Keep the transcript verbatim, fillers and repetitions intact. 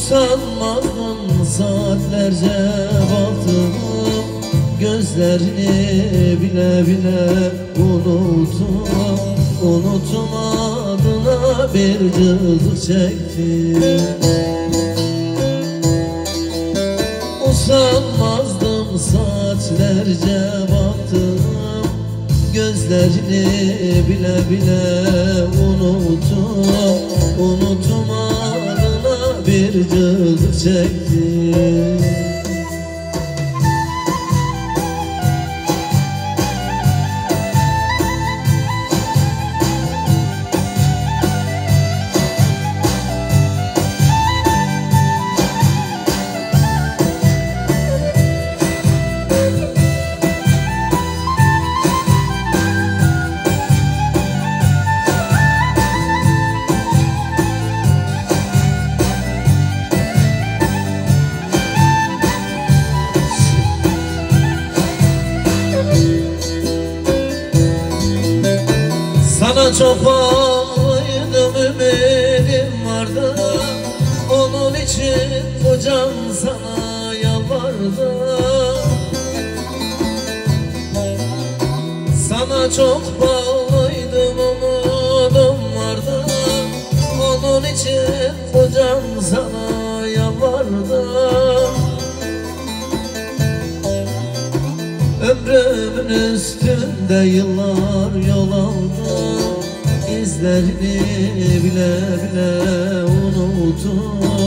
Usanmadan saatlerce baktım, gözlerini bile bile unuttum. Unutmadığına bir cızık çektim. Usanmazdım saatlerce baktım, gözlerini bile bile unuttum. Unutmadığına bir cızık çektim. Sana çok bağlıydım, ümidim vardı. Onun için kocam sana yalvardı. Sana çok bağlıydım, umudum vardı. Onun için kocam sana yalvardı. Ömrümün üstünde yıllar yol aldım, İzlerini bile bile unuttum.